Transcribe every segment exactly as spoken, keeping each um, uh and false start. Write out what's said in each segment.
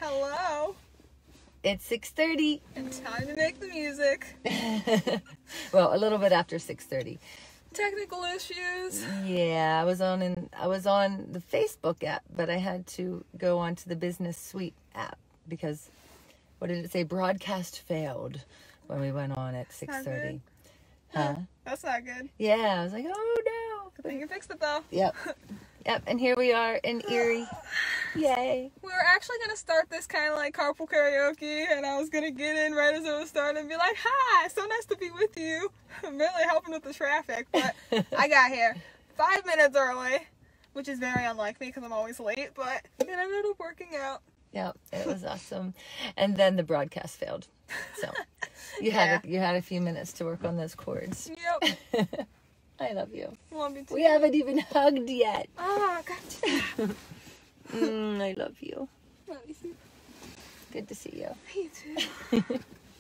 Hello. It's six thirty. And time to make the music. Well, a little bit after six thirty. Technical issues. Yeah, I was on in, I was on the Facebook app, but I had to go onto the Business Suite app because, what did it say? Broadcast failed when we went on at six thirty. Huh? That's not good. Yeah, I was like, oh no. Good thing you fixed it though. Yep. Yep, and here we are in Erie. Yay. We were actually going to start this kind of like carpool karaoke, and I was going to get in right as it was starting and be like, hi, so nice to be with you. I'm really helping with the traffic, but I got here five minutes early, which is very unlike me because I'm always late, but it ended up working out. Yep, it was awesome. And then the broadcast failed. So you Yeah. had a, you had a few minutes to work on those chords. Yep. I love you. Love you too. We haven't even hugged yet. Oh, gotcha. mm, I love you. Love you too. Good to see you. Me too.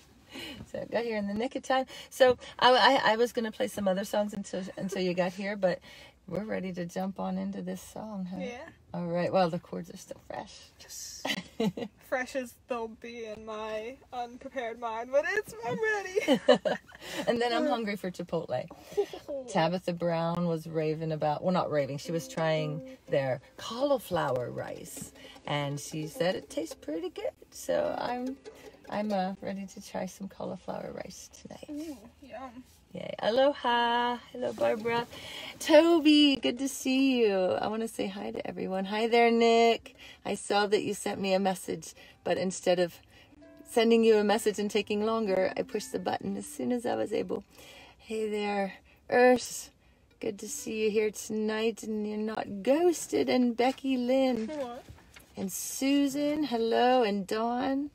So I got here in the nick of time. So I, I, I was going to play some other songs until until you got here, but we're ready to jump on into this song, huh? Yeah. All right. Well, the chords are still fresh. Just fresh as they'll be in my unprepared mind, but it's I'm ready. And then I'm hungry for Chipotle. Tabitha Brown was raving about, well, not raving, she was trying their cauliflower rice, and she said it tastes pretty good. So I'm I'm uh, ready to try some cauliflower rice tonight. Ooh, yum. Yay. Aloha. Hello, Barbara. Toby, good to see you. I want to say hi to everyone. Hi there, Nick. I saw that you sent me a message, but instead of sending you a message and taking longer, I pushed the button as soon as I was able. Hey there, Urs. Good to see you here tonight, and you're not ghosted. And Becky Lynn. What? And Susan, hello, and Dawn.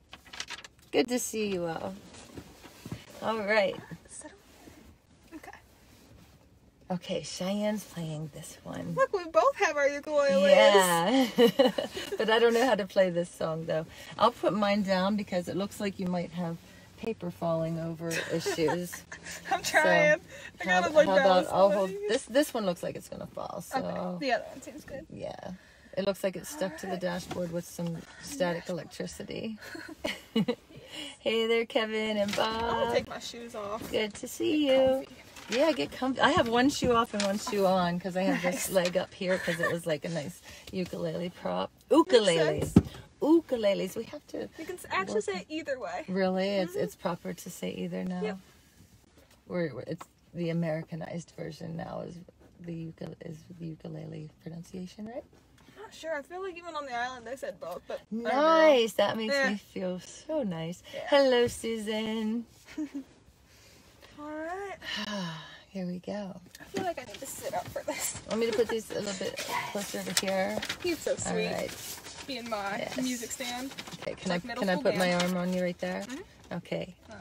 Good to see you all. All right. Okay, Cheyenne's playing this one. Look, we both have our ukuleles. Yeah. But I don't know how to play this song, though. I'll put mine down because it looks like you might have paper falling over issues. I'm trying. So, I gotta how, like how balance about I'll some of hold these. this this one looks like it's gonna fall, so Okay. The other one seems good. yeah. It looks like it's stuck to the dashboard with some static electricity. Hey there, Kevin and I'm Bob. gonna take my shoes off. Good to see you. Comfy. Yeah, get comfy. I have one shoe off and one shoe on because I have Nice. this leg up here because it was like a nice ukulele prop. Ukuleles. sense. Ukuleles. We have to. You can s- actually say it either way. Really? It's it's proper to say either now? Yep. We're, we're- it's the Americanized version now is the ukulele, is the ukulele pronunciation, right? I'm not sure. I feel like even on the island they said both, but I don't know. Nice. That makes Yeah. me feel so nice. Yeah. Hello, Susan. All right. Here we go. I feel like I need to sit up for this. Want me to put these a little bit closer over here? He's so All sweet. right. Being my Yes. music stand. Okay, can Like I middle can I school put my band. arm on you right there? Mhm. Okay. All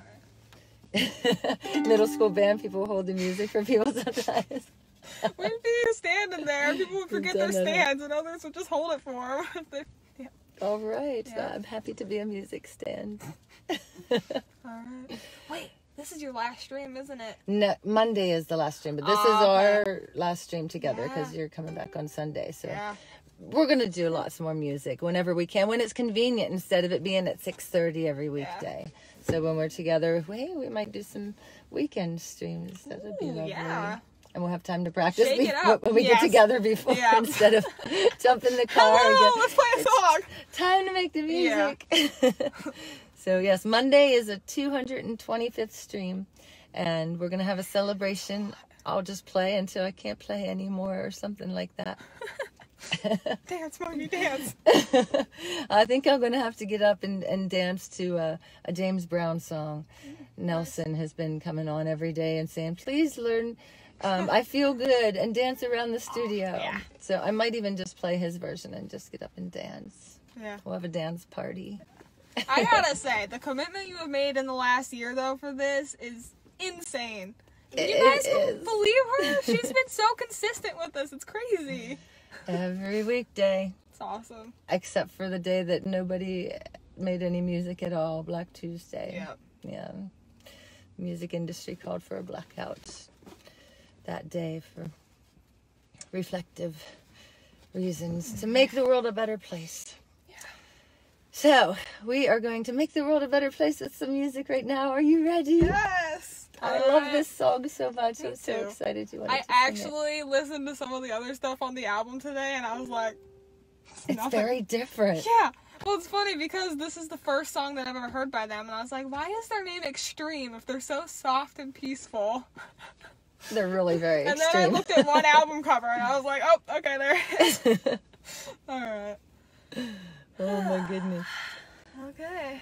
right. Middle school band, people hold the music for people sometimes. We'd be standing there. People would forget their Done it. stands, and others would just hold it for them. Yeah. All right, Yeah. I'm happy to be a music stand. All right. Wait, this is your last stream, isn't it? No, Monday is the last stream, but this Oh, is okay. our last stream together because Yeah. you're coming back on Sunday. So Yeah. we're gonna do lots more music whenever we can, when it's convenient, instead of it being at six thirty every weekday. So when we're together, hey, we might do some weekend streams. That would be Ooh, lovely. yeah. And we'll have time to practice Shake be- it up. when we Yes. get together before Yeah. instead of jump in the car. and Hello, get- let's play a song. Time to make the Yeah. music. So yes, Monday is a two hundred twenty-fifth stream, and we're gonna have a celebration. I'll just play until I can't play anymore or something like that. Dance, mommy, dance. I think I'm gonna have to get up and, and dance to a, a James Brown song. Nelson has been coming on every day and saying, please learn um, I Feel Good and dance around the studio. yeah. So I might even just play his version and just get up and dance. Yeah. We'll have a dance party. I gotta say, the commitment you have made in the last year, though, for this is insane. You It guys is. can believe her? She's been so consistent with us. It's crazy. Every weekday, It's awesome. except for the day that nobody made any music at all, Black Tuesday. Yep. Yeah. Music industry called for a blackout that day for reflective reasons to make the world a better place. Yeah. So, we are going to make the world a better place with some music right now. Are you ready? Yes! I All love right. this song so much. Me I'm so too. excited you wanted I to sing actually listened to some of the other stuff on the album today, and I was like, it. It's nothing. very different. Yeah. Well, it's funny because this is the first song that I've ever heard by them, and I was like, why is their name Extreme if they're so soft and peaceful? They're really very And extreme. then I looked at one album cover, and I was like, oh, okay, there it is. All right. Oh my goodness. Okay.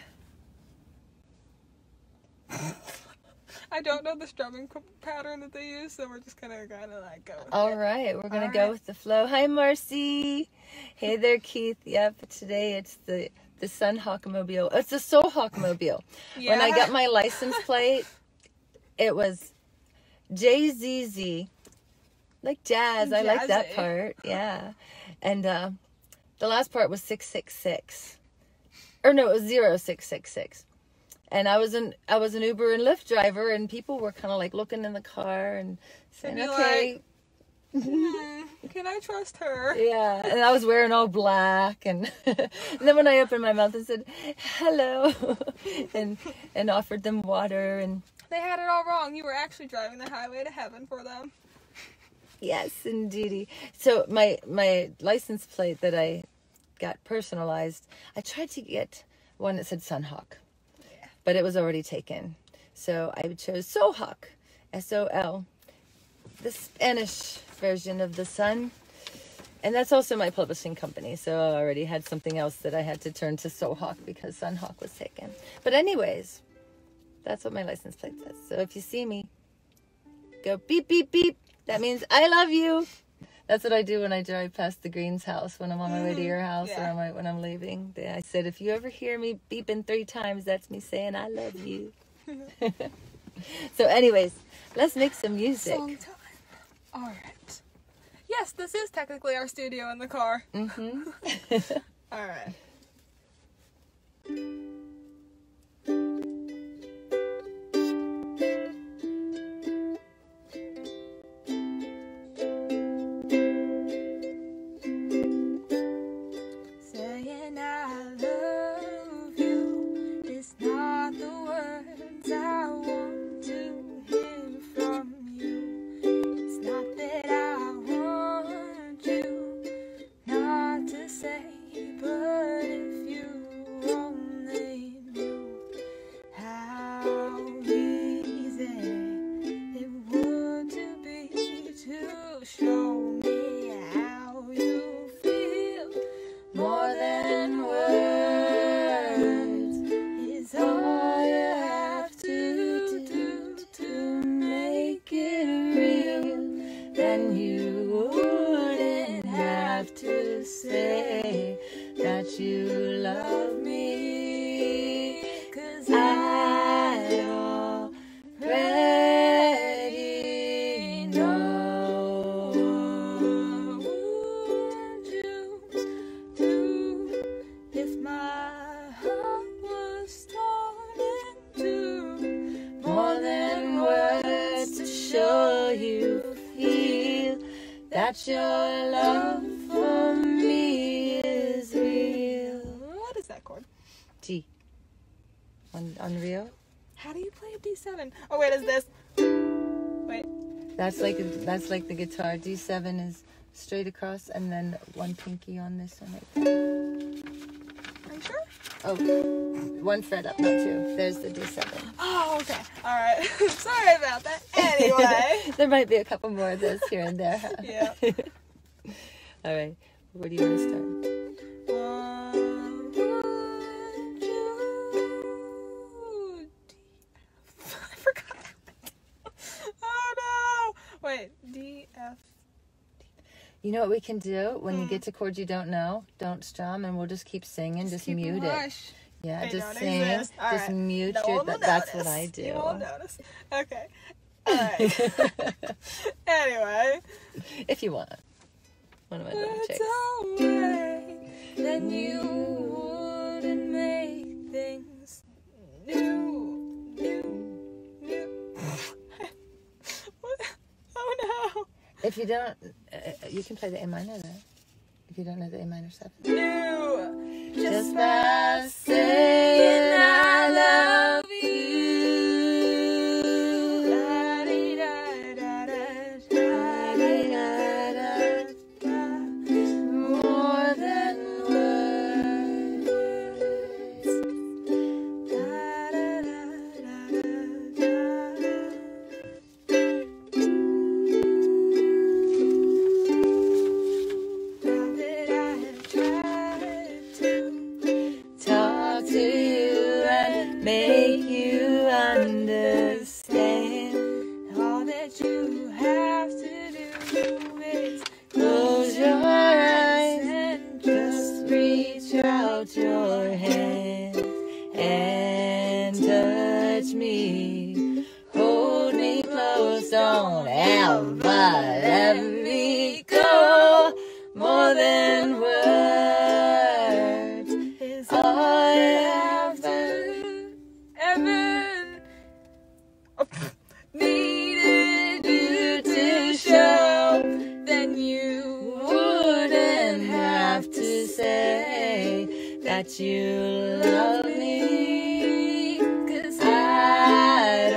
I don't know the strumming p- pattern that they use, so we're just gonna kind of like go with All it. right, we're gonna All go right. with the flow. Hi, Marcy. Hey there, Keith. Yep, today it's the the Sun Hawkmobile. It's the Soul Hawkmobile. Yeah. When I got my license plate, it was J Z Z, like jazz. I like that Jazzy. part. Yeah, and uh, the last part was six six six, or no, it was zero six six six. And I was an I was an Uber and Lyft driver, and people were kind of like looking in the car and saying, be "Okay." Hmm, can I trust her? Yeah, and I was wearing all black, and, and then when I opened my mouth and said hello, and and offered them water, and They had it all wrong. You were actually driving the highway to heaven for them. yes, indeedy. So my my license plate that I got personalized, I tried to get one that said Sunhawk, Yeah. but it was already taken. So I chose Solhawk, S O L, the Spanish version of the sun. And that's also my publishing company. So I already had something else that I had to turn to Solhawk because Sunhawk was taken. But anyways, that's what my license plate says. So if you see me, go beep, beep, beep. That means I love you. That's what I do when I drive past the Green's house when I'm on my way to your house Yeah. or on my, when I'm leaving. I said, if you ever hear me beeping three times, that's me saying I love you. So anyways, let's make some music. Song time. All right. Yes, this is technically our studio in the car. Mm-hmm. All right. Saying I love you is not the words I want to hear from you. It's not that I want you not to say, but if you only knew how easy it would to be to show me how you feel. More than words is all you have to do to make it real. Then you wouldn't have to say that you love me, 'cause I already know. Would you do if my heart was torn in two? More than words to show you feel that your love for me is real. What is that chord? G. On Unreal. How do you play a D seven? Oh wait, is this? Wait. That's like that's like the guitar. D seven is straight across, and then one pinky on this one. Right there. Are you sure? Oh, one fret up, not two. There's the D seven. Oh, okay. All right. Sorry about that. Anyway. There might be a couple more of those here and there. Huh? Yeah. All right. Where do you want to start? What would you D F? I forgot. Oh no. Wait. D F. You know what we can do when you get to chords you don't know? Don't strum, and we'll just keep singing. Just, keep mute them it. hush. Yeah, They just don't sing. exist. All Just right. mute No your. one will That, that's what notice. I do. You won't notice. Okay. All right. Anyway. If you want. One of my little It's chicks. away. Then you wouldn't make things new, new, new. What? Oh no. If you don't, uh, you can play the A minor then. If you don't know the A minor seven. New. just by saying I love you. More than words. Talk to you and make you understand. All that you have to do is Close your eyes and just reach out your hand and touch me. Hold me close, don't ever let me go. More than words is all I have have to ever needed you to show. Then you wouldn't have to say that you love me, 'cause I'd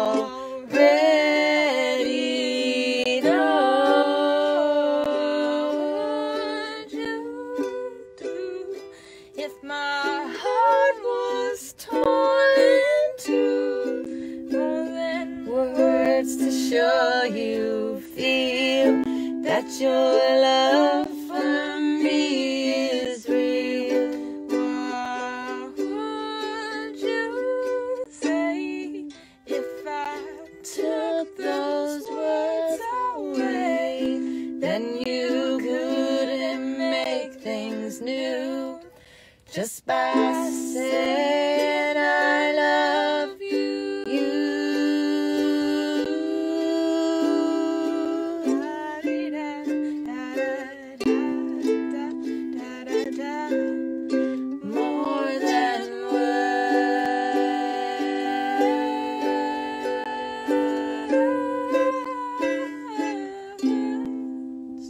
already know what you do. If my heart was torn in two, more than words to show you feel that your love for me is real. What would you say if I Took those words away, then you couldn't make things new just by saying I love you. More than words.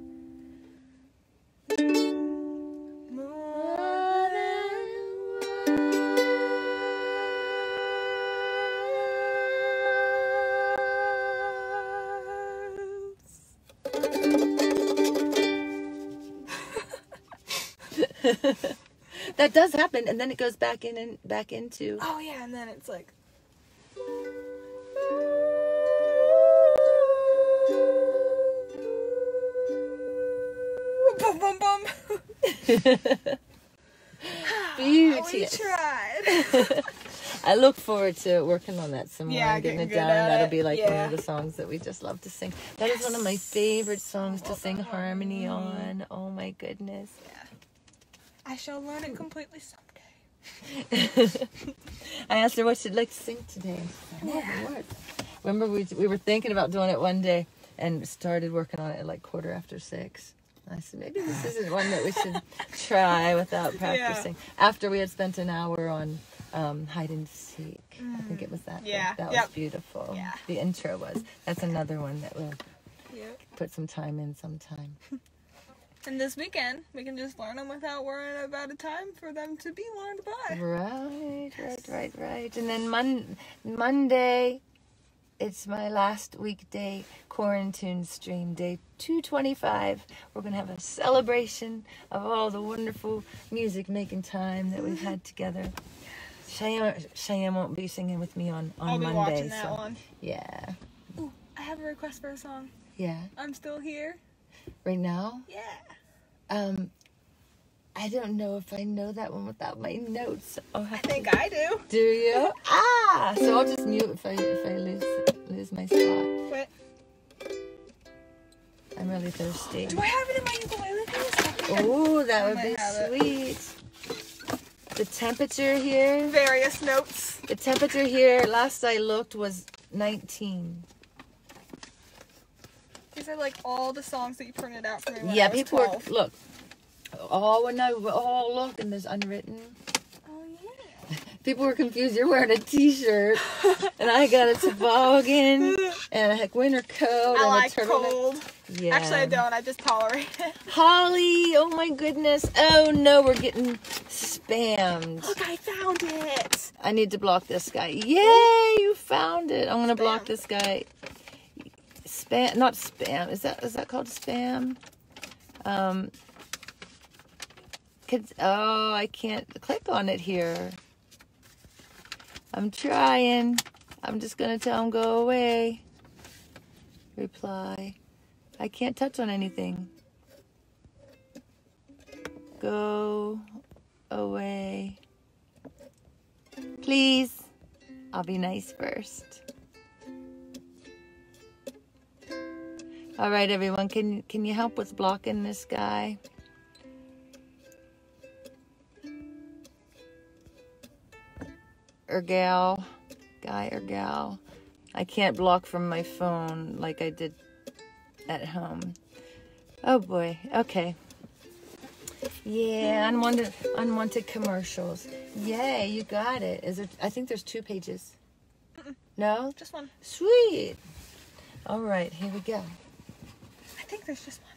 More than words. That does happen, and then it goes back in and back into. Oh yeah, and then it's like boom boom boom. Beauty. We tried. I look forward to working on that some more Yeah, and getting getting it good down. at That'll it. be like one Yeah. of the songs that we just love to sing. That is one of my favorite songs to sing harmony on. Oh my goodness. I shall learn it completely someday. I asked her what she'd like to sing today. More than words. Remember we we were thinking about doing it one day and started working on it at like quarter after six. I said maybe this isn't one that we should try without practicing. After we had spent an hour on um, hide and seek, I think it was that. Yeah. That Yep. was beautiful. Yeah. The intro was. That's another one that we'll Yep. put some time in sometime. And this weekend, we can just learn them without worrying about a time for them to be learned by. Right, right, right, right. And then Mon- Monday, it's my last weekday Quarantunes stream, day two twenty-five. We're going to have a celebration of all the wonderful music making time that we've had together. Cheyenne, Cheyenne won't be singing with me on, on I'll be Monday. watching that so, one. Yeah. Ooh, I have a request for a song. Yeah. I'm Still Here. Right now, Yeah. um, I don't know if I know that one without my notes. I'll have I think I do. Do you? Ah! So I'll just mute if I if I lose lose my spot. Wait. I'm really thirsty. Do I have it in my ukulele case? Oh, that I would might be have it. sweet. The temperature here. Various notes. The temperature here. Last I looked was nineteen. These are like all the songs that you printed out for me when Yeah, I was people were twelve. look. Oh, when I oh look, and there's unwritten. Oh yeah. People were confused. You're wearing a t-shirt, and I got a toboggan and a winter coat I and like a turtleneck. cold. Yeah. Actually, I don't. I just tolerate it. Holly, oh my goodness. Oh no, we're getting spammed. Look, I found it. I need to block this guy. Yay, you found it. I'm going to block this guy. Spam, not spam. Is that is that called spam? Um, could, oh, I can't click on it here. I'm trying. I'm just going to tell him go away. Reply. I can't touch on anything. Go away. Please. I'll be nice first. All right, everyone. Can, can you help with blocking this guy? Or gal. Guy or gal. I can't block from my phone like I did at home. Oh boy. Okay. Yeah, unwanted unwanted commercials. Yay, you got it. Is it? I think there's two pages. Mm-mm. No? Just one. Sweet. All right, here we go. I think there's just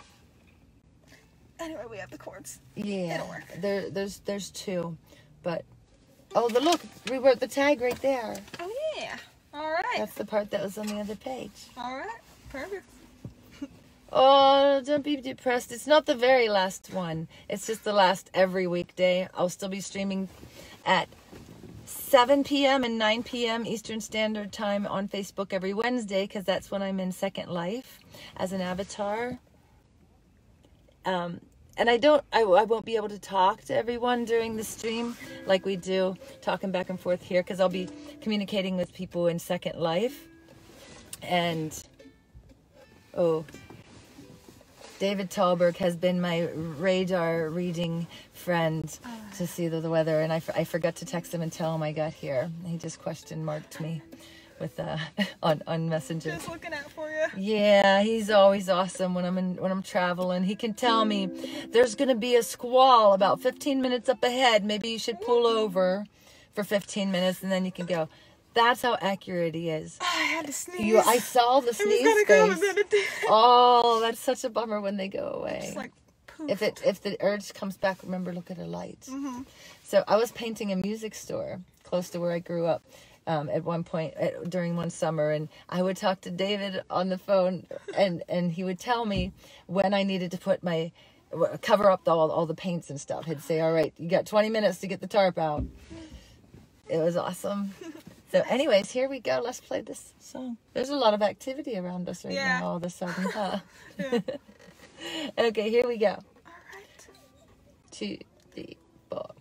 one. Anyway, we have the chords. Yeah. It'll work. There there's there's two. But oh, the look, we wrote the tag right there. Oh yeah. All right. That's the part that was on the other page. All right. Perfect. Oh, don't be depressed. It's not the very last one. It's just the last every weekday. I'll still be streaming at seven p.m. and nine p.m. Eastern Standard Time on Facebook every Wednesday, because that's when I'm in Second Life as an avatar. Um, and I don't, I, I won't be able to talk to everyone during the stream like we do, talking back and forth here, because I'll be communicating with people in Second Life. And, oh, David Talberg has been my radar reading friend to see the, the weather, and I, I forgot to text him and tell him I got here. He just question marked me with uh, on on Messenger. Just looking out for you. Yeah, he's always awesome when I'm in when I'm traveling. He can tell me there's gonna be a squall about fifteen minutes up ahead. Maybe you should pull over for fifteen minutes, and then you can go. That's how accurate he is. Oh, I had to sneeze. You, I saw the sneeze it was face. come and then it did. Oh, that's such a bummer when they go away. Just like poof. If it if the urge comes back, remember, look at a light. Mm-hmm. So I was painting a music store close to where I grew up um, at one point at, during one summer, and I would talk to David on the phone, and and he would tell me when I needed to put my cover up the, all all the paints and stuff. He'd say, "All right, you got twenty minutes to get the tarp out." It was awesome. So anyways, here we go. Let's play this song. There's a lot of activity around us right Yeah. now all of a sudden, huh? Yeah. Okay, here we go. All right. Two, three, four.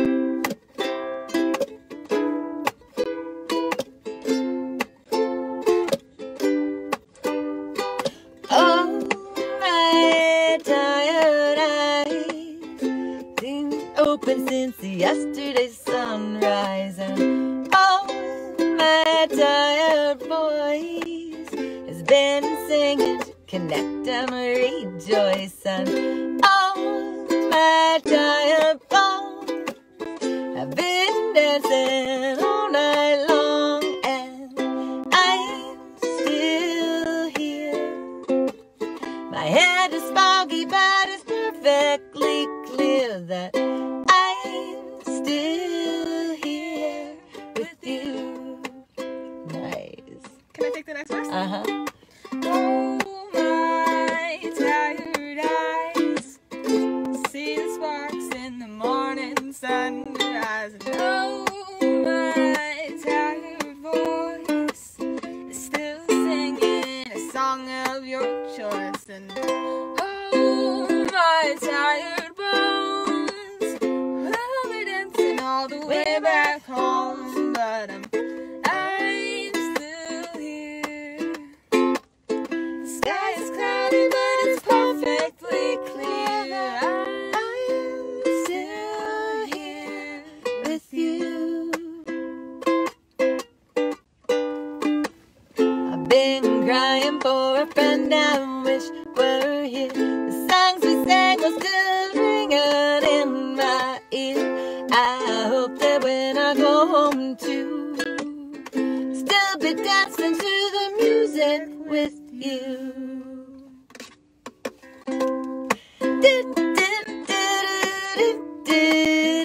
Oh, my tired eyes been open since yesterday's sunrise, and oh, my tired voice has been singing to connect and rejoice, and oh, my tired bones have been dancing all night long, and I'm still here. My head is foggy, but it's perfectly clear that I'm still here with you. Nice. Can I take the next verse? Uh-huh. Oh, my tired eyes see the sparks in the morning sunrise. And oh, my tired voice is still singing a song of your choice. And oh, my tired bones will be dancing all the way back home, but I'm I'm still here. The sky is cloudy, but it's perfectly clear. I'm still here with you. I've been crying for a friend I wish were here. The songs we sang are still ringing in my ear. I hope that when I go home too, still be dancing to the music with you. Do, do, do, do, do, do.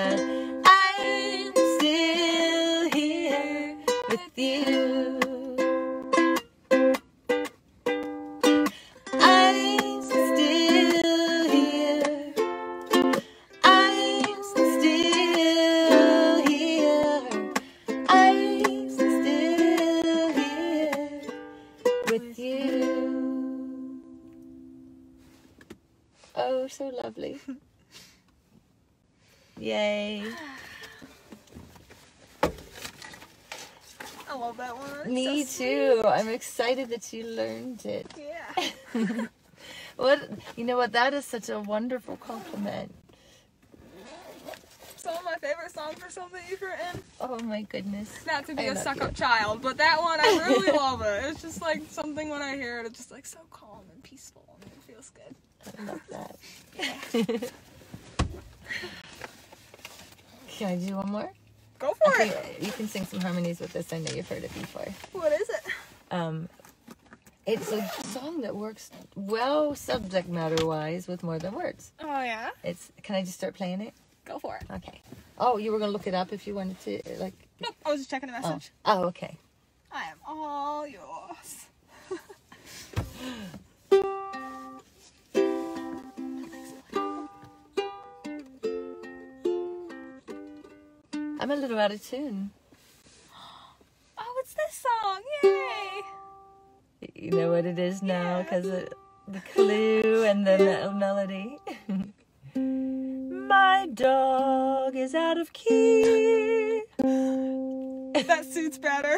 that I'm still here with you. I'm still here. I'm still here. I'm still here with you. Oh, so lovely. Yay. I love that one. It's Me so too. sweet. I'm excited that you learned it. Yeah. What, you know what? That is such a wonderful compliment. Some of my favorite songs are something you've written. Oh my goodness. Not to be I a love suck you. up child, but that one I really love it. It's just like something when I hear it, it's just like so calm and peaceful and it feels good. I love that. Can I do one more? Go for I it. think you can sing some harmonies with this. I know you've heard it before. What is it? Um, it's a song that works well subject matter wise with more than words. Oh yeah. It's. Can I just start playing it? Go for it. Okay. Oh, you were gonna look it up if you wanted to, like. Nope. I was just checking a Oh. message. Oh, okay. I am all yours. I'm a little out of tune. Oh, it's this song. Yay. You know what it is now Yeah. because of the clue and the me- melody. My dog is out of key. That suits better.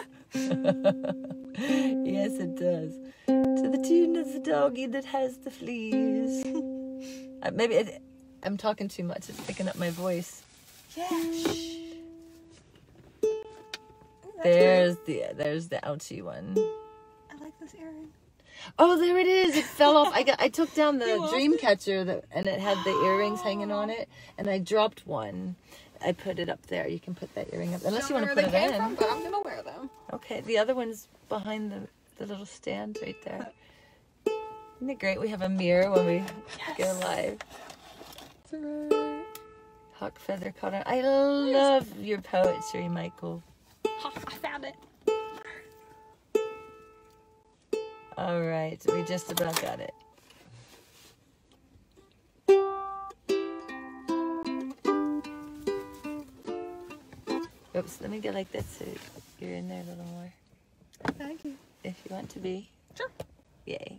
Yes, it does. To the tune of the doggy that has the fleas. Uh, maybe it, I'm talking too much. It's picking up my voice. Yeah. Shh. Ooh, that's There's the there's the ouchie one. good. I like this earring. Oh, there it is. It fell off. I got. I took down the You lost dream it? catcher that, and it had the earrings hanging on it, and I dropped one. I put it up there. You can put that earring up unless you Don't want know to put where it they came in. from, but I'm gonna wear them. Okay, the other one's behind the the little stand right there. Isn't it great? We have a mirror when we go live. It's alright. Hawk feather color. I love your poetry, Michael. Ha, I found it. All right, we just about got it. Oops, let me go like this so you're in there a little more. Thank you. If you want to be. Sure. Yay.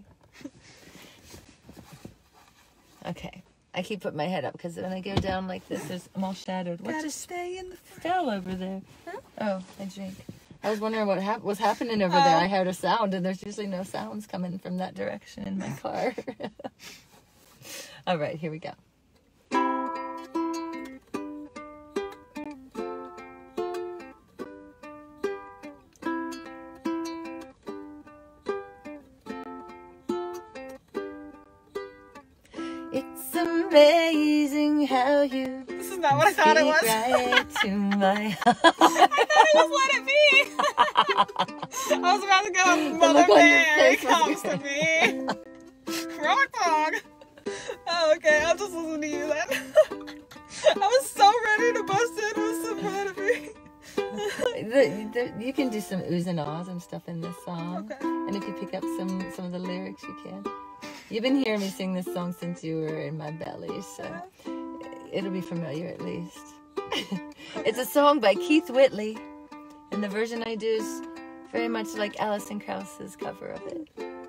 Okay. I keep putting my head up because when I go down like this, there's, I'm all shadowed. What Gotta just stay in the front. fell over there? Huh? Oh, I drink. I was wondering what hap- was happening over there. Oh. I heard a sound, and there's usually no sounds coming from that direction in my car. All right, here we go. It's amazing how you This is not what I thought it was. speak right to my I thought it was Let It Be. I was about to go, Mother look on your Mary face was comes to good. me. Wrong song. Oh, okay. I'll just listen to you then. I was so ready to bust in with some Let It Be. the, the, you can do some oohs and ahs and stuff in this song. Okay. And if you pick up some some of the lyrics, you can. You've been hearing me sing this song since you were in my belly, so it'll be familiar at least. It's a song by Keith Whitley, and the version I do is very much like Alison Krauss's cover of it.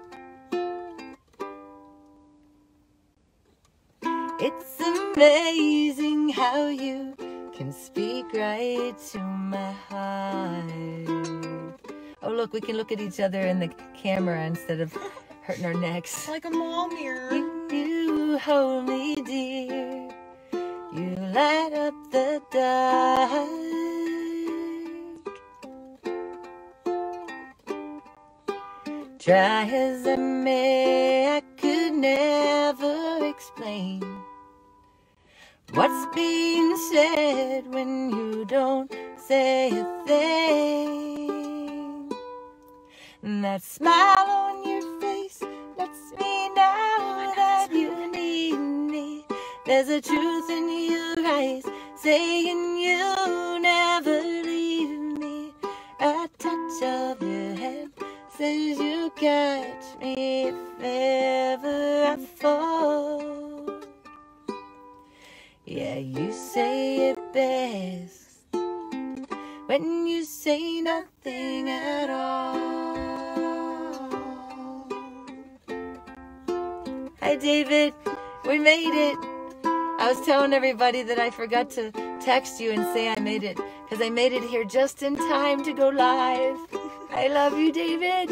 It's amazing how you can speak right to my heart. Oh, look, we can look at each other in the camera instead of hurting our necks. Like a mall mirror. You hold me dear. You light up the dark. Try as I may, I could never explain what's being said when you don't say a thing. And that smile on your face lets me know that you need me. There's a truth in your eyes saying you'll never leave me. A touch of your hand says you'll catch me if ever I fall. Yeah, you say it best when you say nothing at all. Hi, David. We made it. I was telling everybody that I forgot to text you and say I made it, because I made it here just in time to go live. I love you, David.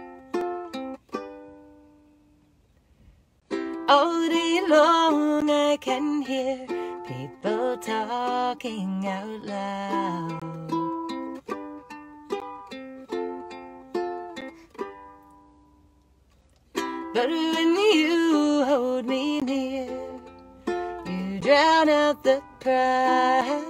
All day long I can hear people talking out loud. But when you hold me near, you drown out the crowd.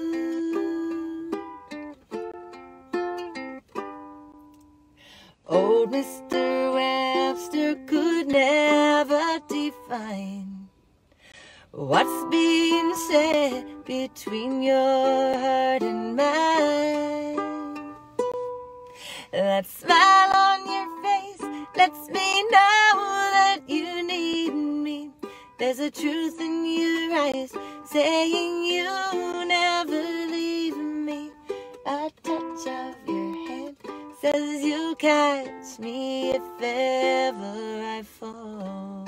Old Mister Webster could never define what's being said between your heart and mine. That smile on your face lets me know that you need me. There's a truth in your eyes saying you'll never leave me. A touch of your hand says you'll catch me if ever I fall.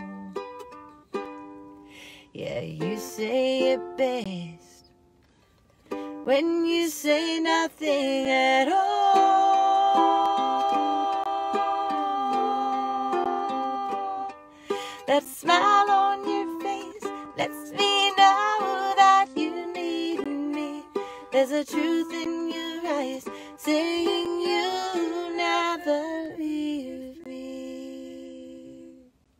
Yeah, you say it best when you say nothing at all. That smile on your face lets me know that you need me. There's a truth in your eyes saying you'll never leave me.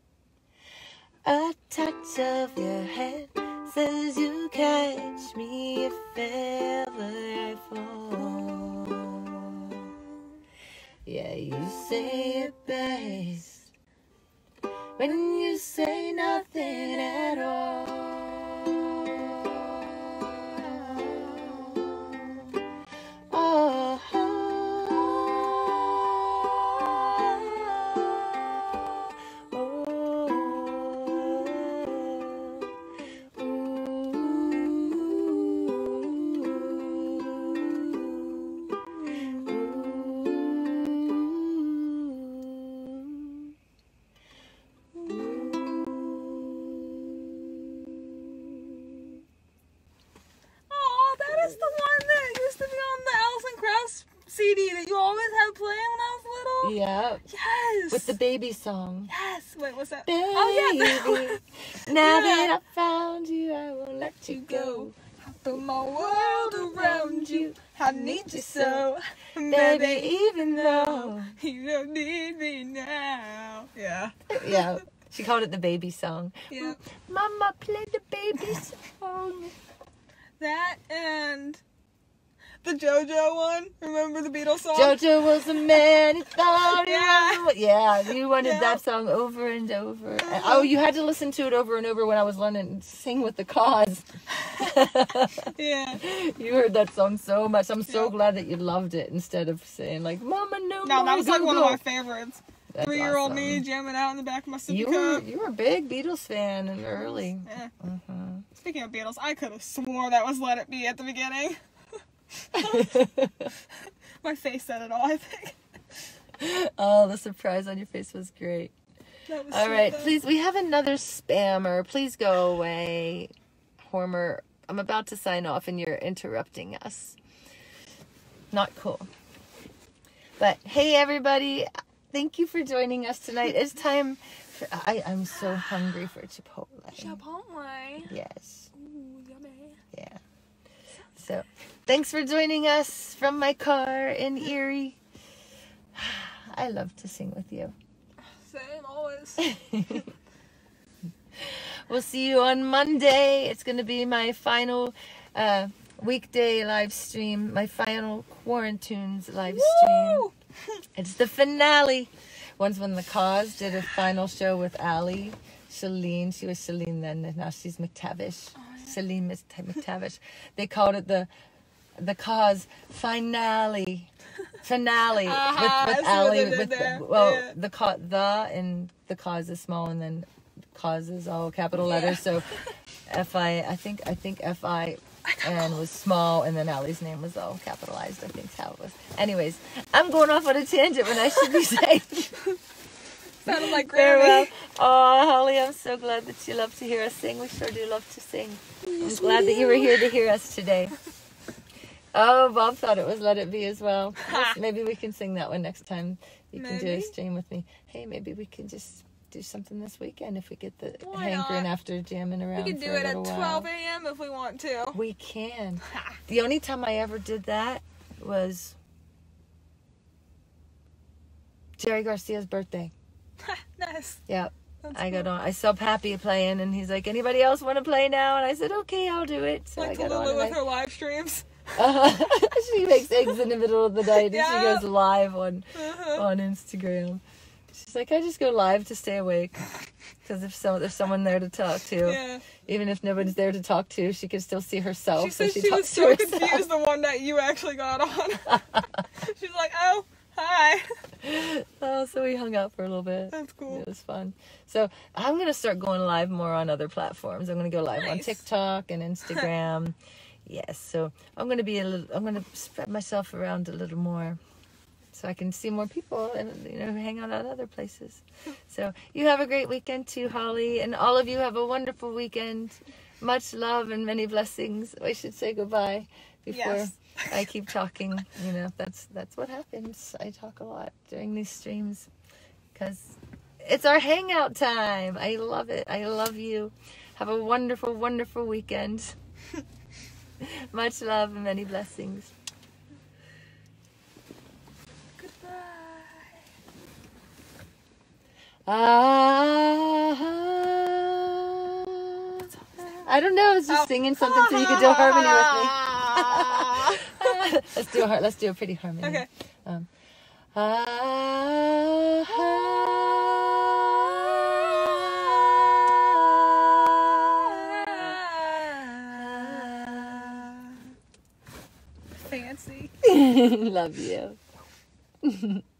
A touch of your hand says you'll catch me if ever I fall. Yeah, you say it best when you say nothing at all. Oh, oh, oh, ooh, Oh, that is the one that used to be on the Alison Krauss C D that you always had playing when I was little. yeah, Yes. with the baby song. Yes. Wait, what's that? Baby, Oh yeah. That one. now Yeah. that I found you, I won't let you go. I feel my world around you. I need you so, Baby, even though. you don't need me now. Yeah. Yeah, she called it the baby song. Yeah. Mama, play the baby song. That and the JoJo one. Remember the Beatles song? JoJo was a man, he thought he Yeah. was a... Yeah, you wanted Yeah. that song over and over. And, oh, you had to listen to it over and over when I was learning to sing with the cause. Yeah. You heard that song so much. I'm so Yeah. glad that you loved it instead of saying like, Mama, no No, more, that was like go, one go. of my favorites. That's Three-year-old awesome. me jamming out in the back of my sippy You were, cup. you were a big Beatles fan and early. Yeah. Mhm. Speaking of Beatles, I could have swore that was Let It Be at the beginning. My face said it all, I think. Oh, the surprise on your face was great. That was All so right, good. please, we have another spammer. Please go away. Hormer, I'm about to sign off and you're interrupting us. Not cool. But hey, everybody, thank you for joining us tonight. It's time for, I, I'm so hungry for Chipotle. Chipotle. Yes. Ooh, yummy. Yeah. So, thanks for joining us from my car in Erie. I love to sing with you. Same, always. We'll see you on Monday. It's going to be my final uh, weekday live stream, my final Quarantunes live stream. Woo! It's the finale. Once when the cause did a final show with Allie, Cherylann. She was Cherylann then, and now she's McTavish. Oh, yeah. Celine McTavish. They called it the the cause finale. Finale Uh-huh, with, with I see what Ali. they did With there. the, well, Yeah. the ca- the and the cause is small, and then cause is all capital Yeah. letters. So F I, I think I think F I N was small, and then Ali's name was all capitalized. I think is how it was. Anyways, I'm going off on a tangent when I should be saying. Sounded like Farewell. Grammy. Oh, Holly, I'm so glad that you love to hear us sing. We sure do love to sing. I'm glad that you were here to hear us today. Oh, Bob thought it was Let It Be as well. Maybe we can sing that one next time. You can do a Maybe. stream with me. Hey, maybe we can just do something this weekend if we get the Why hankering not? after jamming around We can do for a it at little while. twelve a.m. if we want to. We can. The only time I ever did that was Jerry Garcia's birthday. Nice. Yep. That's I got cool. on. I saw Pappy playing, and he's like, "Anybody else want to play now?" And I said, "Okay, I'll do it." So Like I got on. Tallulah And with I, her live streams. uh, she makes eggs in the middle of the night, and Yeah. she goes live on Uh-huh. on Instagram. She's like, "I just go live to stay awake, because if so, there's someone there to talk to. Yeah. Even if nobody's there to talk to, she can still see herself." She so said she, she was talks to so herself. confused the one that you actually got on. She's like, oh, hi. Oh, so we hung out for a little bit. That's cool. It was fun. So I'm gonna start going live more on other platforms. I'm gonna go live on Nice. TikTok and Instagram. Yes, so I'm gonna be a little. I'm gonna spread myself around a little more, so I can see more people and you know hang out at other places. So you have a great weekend too, Holly, and all of you have a wonderful weekend. Much love and many blessings. I should say goodbye before Yes. I keep talking. You know, that's that's what happens. I talk a lot during these streams because it's our hangout time. I love it. I love you. Have a wonderful, wonderful weekend. Much love and many blessings. Goodbye. Ah, I don't know. I was just Oh. singing something so you could do a harmony with me. let's do a har- let's do a pretty harmony. Okay. Um, ah, Fancy. love you.